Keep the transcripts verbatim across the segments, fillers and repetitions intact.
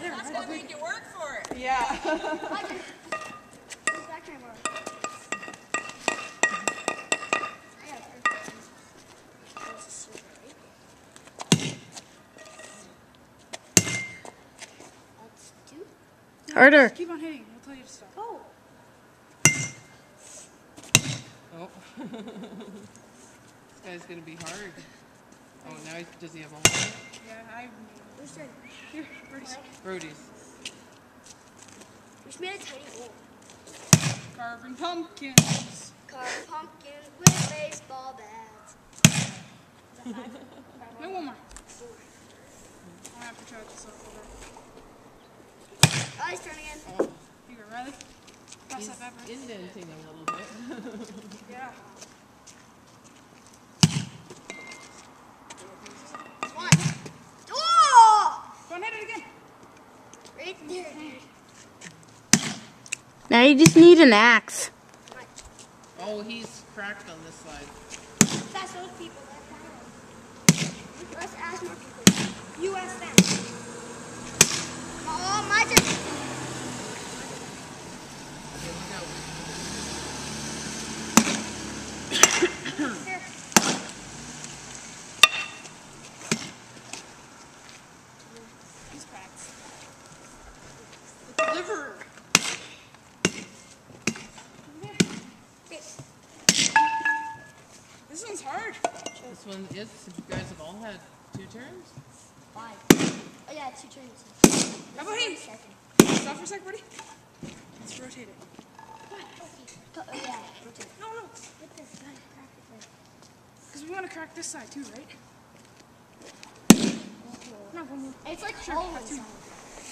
there. That's gonna make you work for it. Yeah. Harder. Keep on hitting. We'll tell you to stop. Oh. Oh. This guy's gonna be hard. Oh, now he, does he have a hole? Yeah, I. Where's Jordan? Here, Brody's. Brody's. We just made a tiny hole. Carving pumpkins. Carve pumpkins with baseball bats. No, one more. I have to charge this off over. Oh, he's turning in. Oh, Here you go, Riley. Pass he's that pepper. indenting a little bit. Yeah. It's one. Oh! Go and hit it again. Right there. Now you just need an axe. Oh, he's cracked on this side. That's those people. Let's ask more people. You ask them. Oh, my turn. Here. He's cracked. The liver. This one's hard. This one is, since you guys have all had two turns. Five. Oh, yeah, two turns. How about he? Second. Stop for a sec, buddy. Let's rotate it. Oh, yeah. Rotate. No, no. With this side, crack it there. Because we want to crack this side too, right? No, one more. It's like Sure, hollow have two. inside.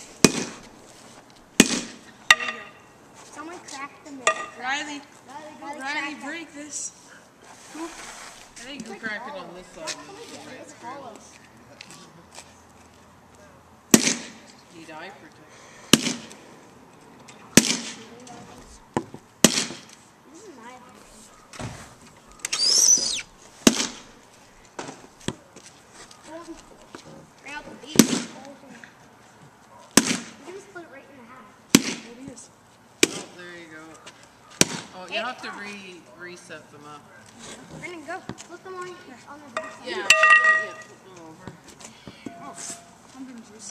There you go. Someone cracked the middle. Riley, Riley, Riley, crack break this. Cool. There you You go. crack it on this side. It's hollow. Need eye protection. This is my opinion. Bring out the beef. We're gonna split it right in half. There it is. Oh, there you go. Oh, you have to re reset them up. Brendan, go. Flip them on, on the back side. Yeah. Yeah. Flip them over. Oh, pumpkin juice.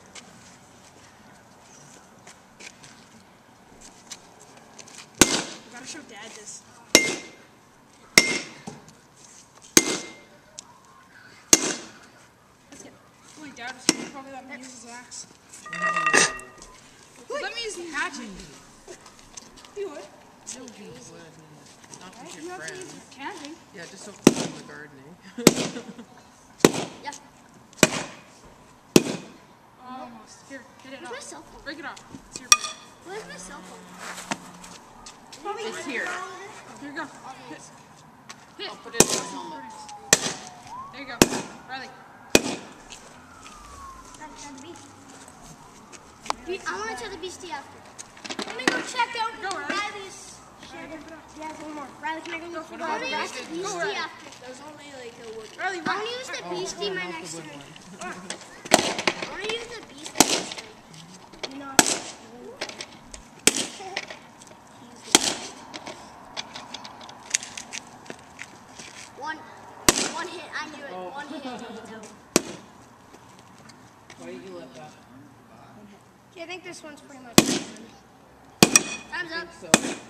We gotta show Dad this. Let's get. Only Dad was probably let me use his axe. Let me use the hatchet. You would. No, he would. Not Right? with You your have to use friends. the canting. Yeah, just don't fall in the gardening. Yeah. Almost. Here, hit it Where's my off. cell phone? Break it off. It's your break. Where's my cell phone? It's here. Here you go. Hit. Hit. I'll put it in the helmet. There you go. Riley. Dude, I want to tell the beastie after. Let me go check out Go, Riley. Riley's shed. Yeah, one more. Riley, can I go look for the Riley, beastie Riley. Go, Riley. after? There's only like a wood. Riley, I run. want to use the Oh, beastie oh, my not next the wood turn. one. I want to use the beastie next turn. You know, One, one hit. I knew it. Oh. One hit. No. Why did you let that? Okay, I think this one's pretty much. Time's I up. think so.